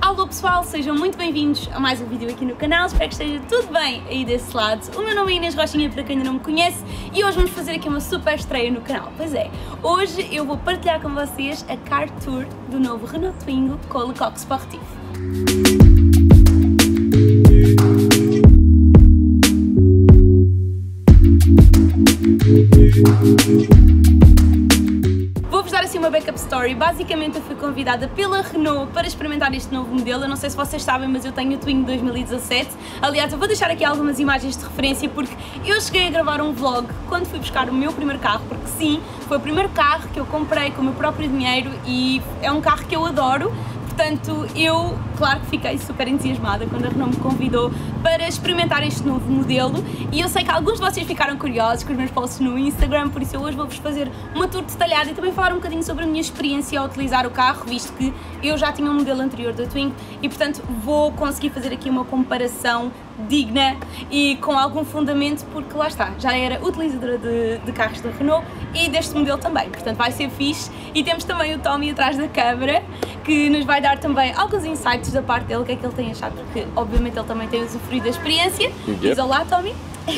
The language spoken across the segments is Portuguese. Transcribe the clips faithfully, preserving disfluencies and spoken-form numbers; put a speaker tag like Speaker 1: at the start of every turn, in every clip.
Speaker 1: Alô pessoal, sejam muito bem-vindos a mais um vídeo aqui no canal, espero que esteja tudo bem aí desse lado. O meu nome é Inês Rochinha, para quem ainda não me conhece, e hoje vamos fazer aqui uma super estreia no canal. Pois é, hoje eu vou partilhar com vocês a Car Tour do novo Renault Twingo com o Le Coq Sportif. Vou-vos dar assim uma backup story. Basicamente eu fui convidada pela Renault para experimentar este novo modelo. Eu não sei se vocês sabem, mas eu tenho o Twingo dois mil e dezassete. Aliás, eu vou deixar aqui algumas imagens de referência porque eu cheguei a gravar um vlog quando fui buscar o meu primeiro carro, porque sim, foi o primeiro carro que eu comprei com o meu próprio dinheiro e é um carro que eu adoro. Portanto, eu, claro que fiquei super entusiasmada quando a Renault me convidou para experimentar este novo modelo e eu sei que alguns de vocês ficaram curiosos com os meus posts no Instagram, por isso eu hoje vou-vos fazer uma tour detalhada e também falar um bocadinho sobre a minha experiência ao utilizar o carro, visto que eu já tinha um modelo anterior da Twingo e, portanto, vou conseguir fazer aqui uma comparação digna e com algum fundamento, porque lá está, já era utilizadora de, de carros da Renault e deste modelo também, portanto vai ser fixe. E temos também o Tommy atrás da câmara, que nos vai dar também alguns insights da parte dele, o que é que ele tem achado, porque obviamente ele também tem usufruído da experiência. Yep. Diz olá, Tommy!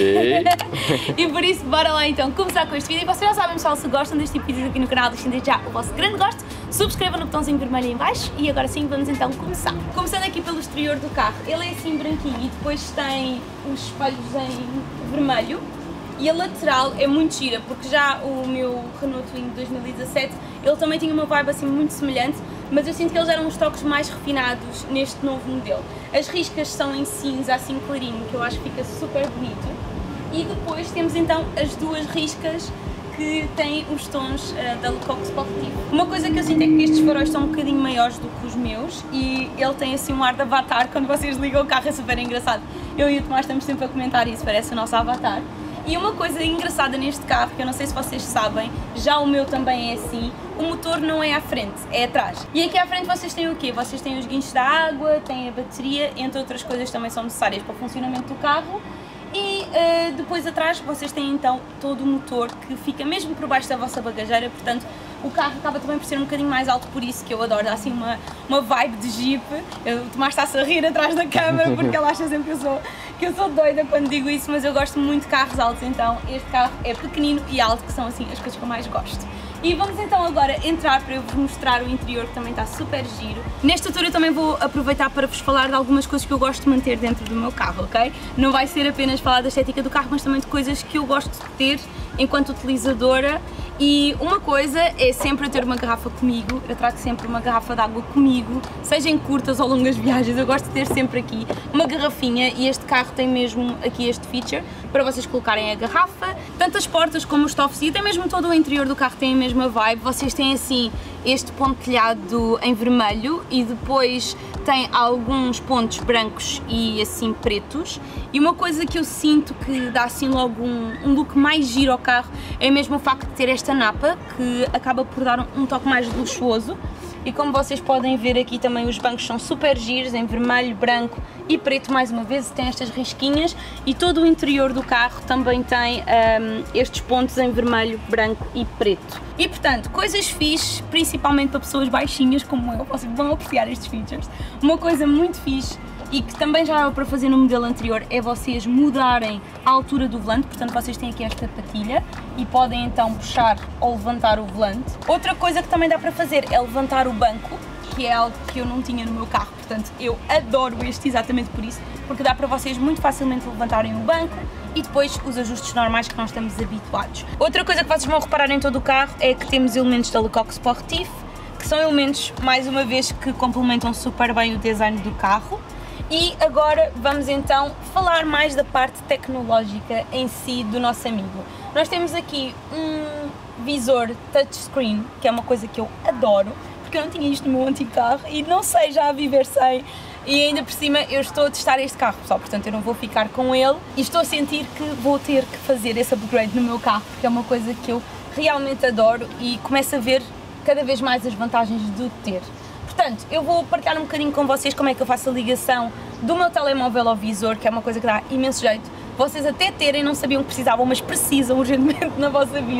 Speaker 1: E por isso, bora lá então começar com este vídeo. E vocês já sabem, pessoal, se gostam deste tipo de vídeos aqui no canal, deixem desde já o vosso grande gosto, subscrevam no botãozinho vermelho aí em baixo e agora sim vamos então começar. Começando aqui pelo exterior do carro, ele é assim branquinho e depois tem os espelhos em vermelho e a lateral é muito gira, porque já o meu Renault Twingo dois mil e dezassete, ele também tinha uma vibe assim muito semelhante, mas eu sinto que eles eram uns toques mais refinados neste novo modelo. As riscas são em cinza assim clarinho, que eu acho que fica super bonito. E depois temos então as duas riscas que têm os tons uh, da Le Coq Sportif. Uma coisa que eu sinto é que estes faróis são um bocadinho maiores do que os meus e ele tem assim um ar de avatar. Quando vocês ligam o carro é super engraçado. Eu e o Tomás estamos sempre a comentar isso, parece o nosso avatar. E uma coisa engraçada neste carro, que eu não sei se vocês sabem, já o meu também é assim, o motor não é à frente, é atrás. E aqui à frente vocês têm o quê? Vocês têm os guinchos da água, têm a bateria, entre outras coisas também são necessárias para o funcionamento do carro. E uh, depois atrás vocês têm então todo o motor que fica mesmo por baixo da vossa bagageira, portanto o carro acaba também por ser um bocadinho mais alto, por isso que eu adoro, dá assim uma, uma vibe de Jeep. O Tomás está-se a rir atrás da câmara porque ele acha sempre que eu, sou, que eu sou doida quando digo isso, mas eu gosto muito de carros altos, então este carro é pequenino e alto, que são assim as coisas que eu mais gosto. E vamos então agora entrar para eu vos mostrar o interior, que também está super giro. Nesta altura eu também vou aproveitar para vos falar de algumas coisas que eu gosto de manter dentro do meu carro, ok? Não vai ser apenas falar da estética do carro, mas também de coisas que eu gosto de ter enquanto utilizadora. E uma coisa é sempre ter uma garrafa comigo, eu trago sempre uma garrafa de água comigo, seja em curtas ou longas viagens, eu gosto de ter sempre aqui uma garrafinha e este carro tem mesmo aqui este feature para vocês colocarem a garrafa. Tanto as portas como os tops e até mesmo todo o interior do carro tem a mesma vibe. Vocês têm assim este pontilhado em vermelho e depois tem alguns pontos brancos e assim pretos. E uma coisa que eu sinto que dá assim logo um, um look mais giro ao carro é mesmo o facto de ter esta napa, que acaba por dar um, um toque mais luxuoso. E como vocês podem ver aqui também os bancos são super giros, em vermelho, branco e preto mais uma vez, tem estas risquinhas e todo o interior do carro também tem um, estes pontos em vermelho, branco e preto. E portanto, coisas fixe, principalmente para pessoas baixinhas como eu, vocês vão apreciar estes features. Uma coisa muito fixe e que também já era para fazer no modelo anterior é vocês mudarem a altura do volante, portanto vocês têm aqui esta patilha e podem então puxar ou levantar o volante. Outra coisa que também dá para fazer é levantar o banco, que é algo que eu não tinha no meu carro, portanto eu adoro este exatamente por isso, porque dá para vocês muito facilmente levantarem o banco e depois os ajustes normais que nós estamos habituados. Outra coisa que vocês vão reparar em todo o carro é que temos elementos da Le Coq Sportif, que são elementos, mais uma vez, que complementam super bem o design do carro. E agora vamos então falar mais da parte tecnológica em si do nosso amigo. Nós temos aqui um visor touchscreen, que é uma coisa que eu adoro, porque eu não tinha isto no meu antigo carro e não sei já viver sem. E ainda por cima eu estou a testar este carro, pessoal, portanto eu não vou ficar com ele e estou a sentir que vou ter que fazer esse upgrade no meu carro, porque é uma coisa que eu realmente adoro e começo a ver cada vez mais as vantagens de ter. Portanto, eu vou partilhar um bocadinho com vocês como é que eu faço a ligação do meu telemóvel ao visor, que é uma coisa que dá imenso jeito. Vocês até terem, não sabiam que precisavam, mas precisam urgentemente na vossa vida,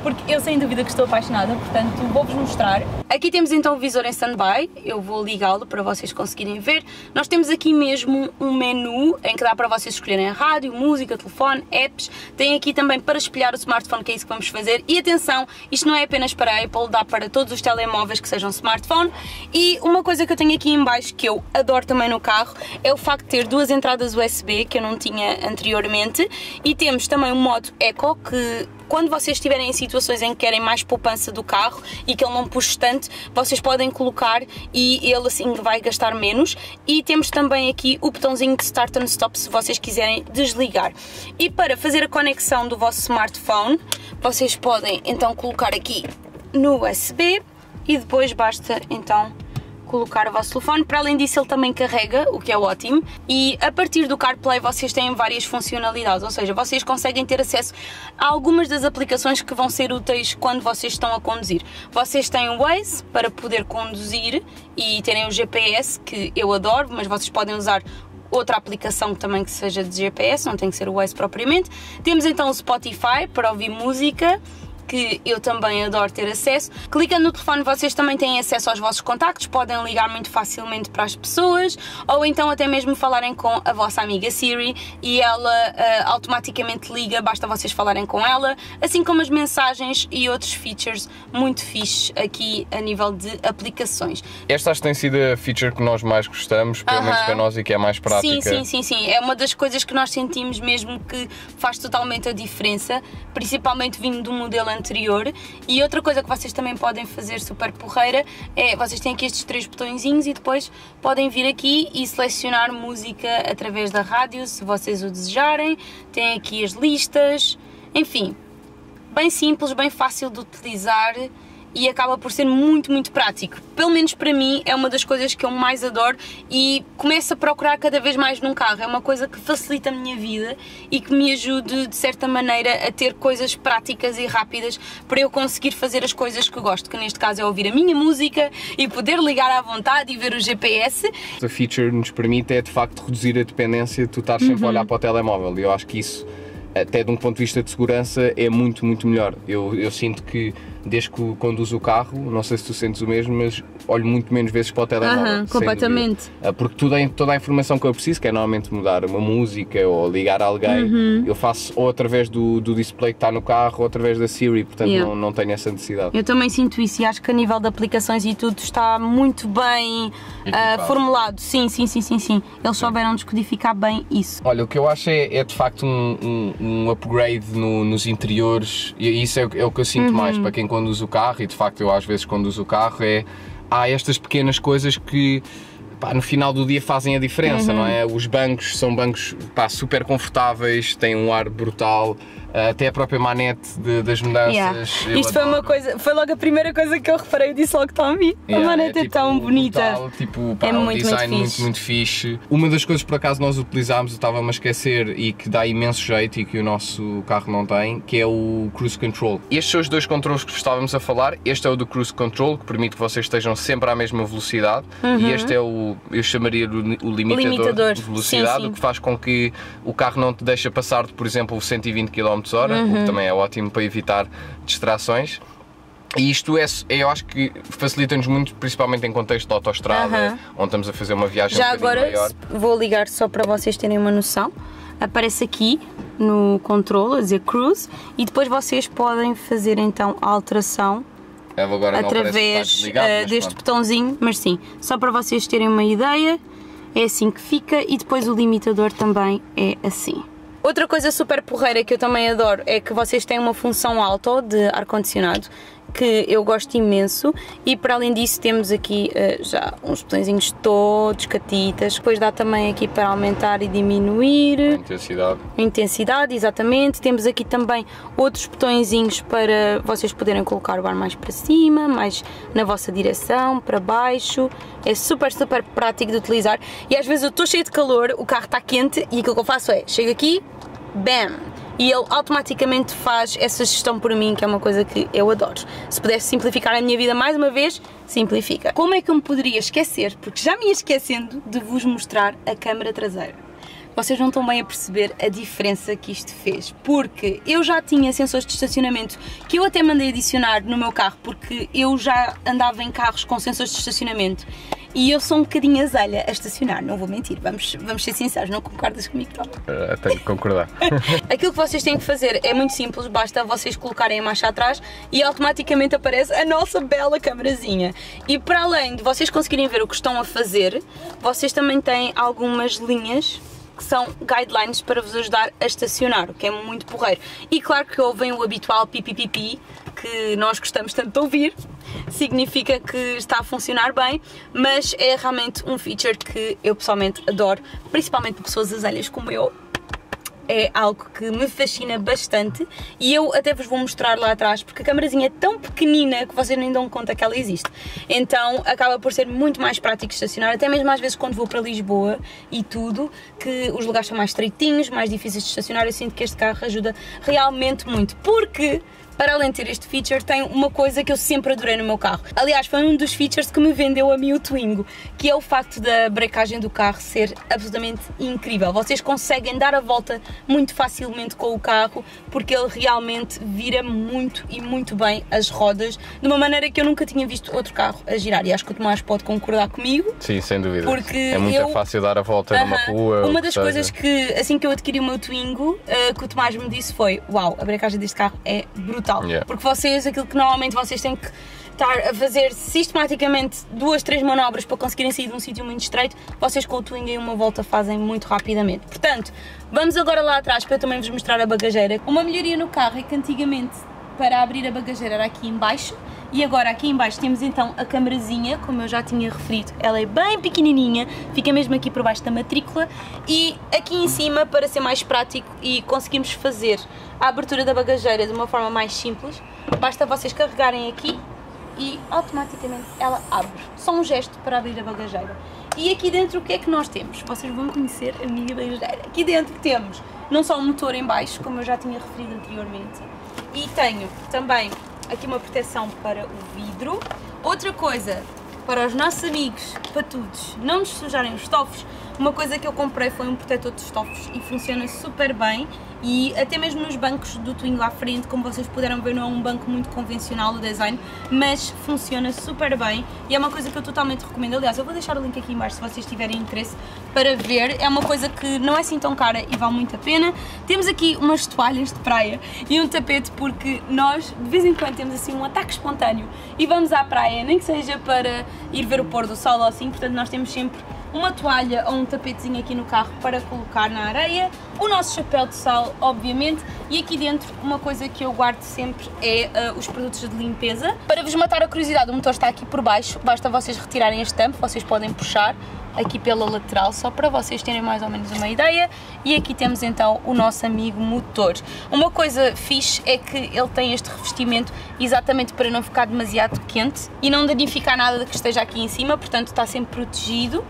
Speaker 1: porque eu sem dúvida que estou apaixonada, portanto vou-vos mostrar. Aqui temos então o visor em standby, eu vou ligá-lo para vocês conseguirem ver. Nós temos aqui mesmo um menu em que dá para vocês escolherem a rádio, música, telefone, apps. Tem aqui também para espelhar o smartphone, que é isso que vamos fazer. E atenção, isto não é apenas para a Apple, dá para todos os telemóveis que sejam smartphone. E uma coisa que eu tenho aqui em baixo que eu adoro também no carro é o facto de ter duas entradas U S B que eu não tinha anteriormente. E temos também um modo Eco, que quando vocês estiverem em situações em que querem mais poupança do carro e que ele não puxe tanto, vocês podem colocar e ele assim vai gastar menos. E temos também aqui o botãozinho de Start and Stop se vocês quiserem desligar. E para fazer a conexão do vosso smartphone, vocês podem então colocar aqui no U S B e depois basta então colocar o vosso telefone. Para além disso ele também carrega, o que é ótimo, e a partir do CarPlay vocês têm várias funcionalidades, ou seja, vocês conseguem ter acesso a algumas das aplicações que vão ser úteis quando vocês estão a conduzir. Vocês têm o Waze para poder conduzir e terem o G P S, que eu adoro, mas vocês podem usar outra aplicação também que seja de G P S, não tem que ser o Waze propriamente. Temos então o Spotify para ouvir música, que eu também adoro ter acesso. Clicando no telefone vocês também têm acesso aos vossos contactos, podem ligar muito facilmente para as pessoas ou então até mesmo falarem com a vossa amiga Siri e ela uh, automaticamente liga, basta vocês falarem com ela, assim como as mensagens e outros features muito fixes aqui a nível de aplicações.
Speaker 2: Esta acho que tem sido a feature que nós mais gostamos, pelo uh-huh. menos para nós, e que é mais prática.
Speaker 1: Sim, sim, sim, sim, é uma das coisas que nós sentimos mesmo que faz totalmente a diferença, principalmente vindo do modelo anterior. E outra coisa que vocês também podem fazer super porreira é, vocês têm aqui estes três botõezinhos e depois podem vir aqui e selecionar música através da rádio, se vocês o desejarem. Tem aqui as listas, enfim, bem simples, bem fácil de utilizar e acaba por ser muito, muito prático. Pelo menos para mim é uma das coisas que eu mais adoro e começo a procurar cada vez mais num carro. É uma coisa que facilita a minha vida e que me ajude de certa maneira a ter coisas práticas e rápidas para eu conseguir fazer as coisas que gosto, que neste caso é ouvir a minha música e poder ligar à vontade e ver o G P S.
Speaker 2: A feature nos permite é de facto reduzir a dependência de tu estar sempre uhum. a olhar para o telemóvel, e eu acho que isso, até de um ponto de vista de segurança, é muito, muito melhor. Eu, eu sinto que desde que conduzo o carro, não sei se tu sentes o mesmo, mas olho muito menos vezes para o telemóvel.
Speaker 1: Uhum, completamente.
Speaker 2: Porque tudo é, toda a informação que eu preciso, que é normalmente mudar uma música ou ligar a alguém, uhum. eu faço ou através do, do display que está no carro ou através da Siri, portanto yeah. não, não tenho essa necessidade.
Speaker 1: Eu também sinto isso e acho que a nível de aplicações e tudo está muito bem uh, formulado. Sim, sim, sim, sim, sim. Eles souberam descodificar bem isso.
Speaker 2: Olha, o que eu acho é, é de facto um, um, um upgrade no, nos interiores, e isso é, é o que eu sinto uhum. mais para quem conduz o carro, e de facto eu às vezes conduzo o carro, é há estas pequenas coisas que pá, no final do dia fazem a diferença, uhum. não é? Os bancos são bancos pá, super confortáveis, têm um ar brutal, até a própria manete de, das mudanças.
Speaker 1: Yeah. Isto foi uma coisa, foi logo a primeira coisa que eu reparei, eu disse logo Tommy, yeah, a manete é, tipo, é tão bonita.
Speaker 2: Brutal, tipo, pá,
Speaker 1: é
Speaker 2: um
Speaker 1: muito,
Speaker 2: design
Speaker 1: muito
Speaker 2: muito, muito fixe. Uma das coisas que por acaso nós utilizámos, eu estava-me a esquecer e que dá imenso jeito e que o nosso carro não tem, que é o Cruise Control. Estes são os dois controles que estávamos a falar. Este é o do Cruise Control, que permite que vocês estejam sempre à mesma velocidade, uhum. e este é o, eu chamaria o, o limitador,
Speaker 1: limitador de
Speaker 2: velocidade, sim, sim. o que faz com que o carro não te deixe passar de, por exemplo, cento e vinte quilómetros por hora, uhum. o que também é ótimo para evitar distrações. E isto é, eu acho que facilita-nos muito, principalmente em contexto de autoestrada, uh-huh. onde estamos a fazer uma viagem
Speaker 1: já
Speaker 2: um
Speaker 1: agora
Speaker 2: maior.
Speaker 1: Vou ligar só para vocês terem uma noção. Aparece aqui no controle a dizer Cruise e depois vocês podem fazer então a alteração
Speaker 2: agora
Speaker 1: através
Speaker 2: não ligado,
Speaker 1: uh, deste botãozinho, mas sim, só para vocês terem uma ideia, é assim que fica e depois o limitador também é assim. Outra coisa super porreira que eu também adoro é que vocês têm uma função auto de ar-condicionado que eu gosto imenso, e para além disso temos aqui uh, já uns botõezinhos todos catitas, depois dá também aqui para aumentar e diminuir
Speaker 2: a intensidade.
Speaker 1: A intensidade, exatamente. Temos aqui também outros botõezinhos para vocês poderem colocar o ar mais para cima, mais na vossa direção, para baixo. É super, super prático de utilizar e às vezes eu estou cheio de calor, o carro está quente e aquilo que eu faço é, chego aqui, bam! E ele automaticamente faz essa gestão por mim, que é uma coisa que eu adoro. Se pudesse simplificar a minha vida mais uma vez, simplifica. Como é que eu me poderia esquecer, porque já me ia esquecendo, de vos mostrar a câmara traseira. vocês não estão bem a perceber a diferença que isto fez, porque eu já tinha sensores de estacionamento que eu até mandei adicionar no meu carro, porque eu já andava em carros com sensores de estacionamento e eu sou um bocadinho azelha a estacionar, não vou mentir, vamos, vamos ser sinceros, não concordas comigo, Tom?
Speaker 2: Uh, tenho que concordar.
Speaker 1: Aquilo que vocês têm que fazer é muito simples, basta vocês colocarem a marcha atrás e automaticamente aparece a nossa bela camarazinha. E para além de vocês conseguirem ver o que estão a fazer, vocês também têm algumas linhas que são guidelines para vos ajudar a estacionar, o que é muito porreiro. E claro que ouvem o habitual pipi-pipi, que nós gostamos tanto de ouvir, significa que está a funcionar bem, mas é realmente um feature que eu pessoalmente adoro, principalmente para pessoas azelhas como eu. É algo que me fascina bastante e eu até vos vou mostrar lá atrás, porque a camarazinha é tão pequenina que vocês nem dão conta que ela existe. Então acaba por ser muito mais prático estacionar, até mesmo às vezes quando vou para Lisboa e tudo, que os lugares são mais estreitinhos, mais difíceis de estacionar, eu sinto que este carro ajuda realmente muito, porque para além de ter este feature, tem uma coisa que eu sempre adorei no meu carro. Aliás, foi um dos features que me vendeu a mim o Twingo, que é o facto da brecagem do carro ser absolutamente incrível. Vocês conseguem dar a volta muito facilmente com o carro, porque ele realmente vira muito e muito bem as rodas, de uma maneira que eu nunca tinha visto outro carro a girar. E acho que o Tomás pode concordar comigo.
Speaker 2: Sim, sem dúvida.
Speaker 1: Porque
Speaker 2: é muito
Speaker 1: eu...
Speaker 2: fácil dar a volta
Speaker 1: uh-huh.
Speaker 2: numa rua.
Speaker 1: Uma das coisas que, assim que eu adquiri o meu Twingo, uh, que o Tomás me disse foi: uau, a brecagem deste carro é brutal.
Speaker 2: Yeah.
Speaker 1: Porque vocês, aquilo que normalmente vocês têm que estar a fazer sistematicamente duas, três manobras para conseguirem sair de um sítio muito estreito, vocês com o Twingo em uma volta fazem muito rapidamente. Portanto, vamos agora lá atrás para eu também vos mostrar a bagageira. Uma melhoria no carro é que antigamente para abrir a bagageira era aqui em baixo e agora aqui em baixo temos então a camarazinha, como eu já tinha referido, ela é bem pequenininha, fica mesmo aqui por baixo da matrícula, e aqui em cima, para ser mais prático e conseguirmos fazer a abertura da bagageira de uma forma mais simples, basta vocês carregarem aqui e automaticamente ela abre. Só um gesto para abrir a bagageira. E aqui dentro o que é que nós temos? Vocês vão conhecer a minha bagageira. Aqui dentro temos não só o motor em baixo, como eu já tinha referido anteriormente, e tenho também aqui uma proteção para o vidro. Outra coisa, para os nossos amigos patudos não nos sujarem os estofos, uma coisa que eu comprei foi um protetor de estofos e funciona super bem, e até mesmo nos bancos do Twingo à frente, como vocês puderam ver, não é um banco muito convencional o design, mas funciona super bem e é uma coisa que eu totalmente recomendo. Aliás, eu vou deixar o link aqui em baixo se vocês tiverem interesse para ver. É uma coisa que não é assim tão cara e vale muito a pena. Temos aqui umas toalhas de praia e um tapete, porque nós de vez em quando temos assim um ataque espontâneo e vamos à praia, nem que seja para ir ver o pôr do sol ou assim, portanto nós temos sempre uma toalha ou um tapetezinho aqui no carro para colocar na areia, o nosso chapéu de sol, obviamente, e aqui dentro uma coisa que eu guardo sempre é uh, os produtos de limpeza. Para vos matar a curiosidade, o motor está aqui por baixo, basta vocês retirarem este tampo, vocês podem puxar aqui pela lateral, só para vocês terem mais ou menos uma ideia, e aqui temos então o nosso amigo motor. Uma coisa fixe é que ele tem este revestimento exatamente para não ficar demasiado quente e não danificar nada que esteja aqui em cima, portanto está sempre protegido.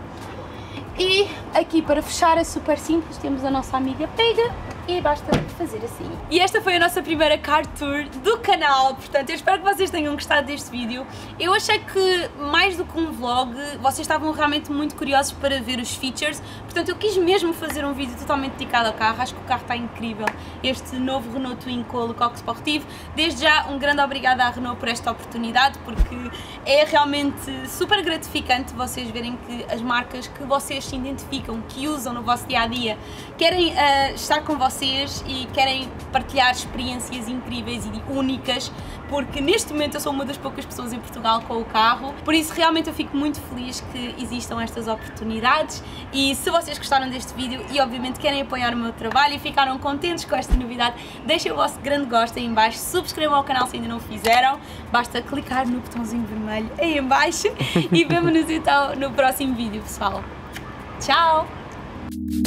Speaker 1: E aqui para fechar é super simples, temos a nossa amiga pega e basta fazer assim. E esta foi a nossa primeira car tour do canal, portanto eu espero que vocês tenham gostado deste vídeo. Eu achei que mais do que um vlog, vocês estavam realmente muito curiosos para ver os features, portanto eu quis mesmo fazer um vídeo totalmente dedicado ao carro. Acho que o carro está incrível, este novo Renault Twingo com o Lecoq Sportivo. Desde já um grande obrigada à Renault por esta oportunidade, porque é realmente super gratificante vocês verem que as marcas que vocês se identificam, que usam no vosso dia-a-dia, querem uh, estar com vocês e querem partilhar experiências incríveis e únicas, porque neste momento eu sou uma das poucas pessoas em Portugal com o carro, por isso realmente eu fico muito feliz que existam estas oportunidades. E se vocês gostaram deste vídeo e obviamente querem apoiar o meu trabalho e ficaram contentes com esta novidade, deixem o vosso grande gosto aí em baixo, subscrevam ao canal se ainda não o fizeram, basta clicar no botãozinho vermelho aí em baixo e vemo-nos então no próximo vídeo, pessoal. Tchau!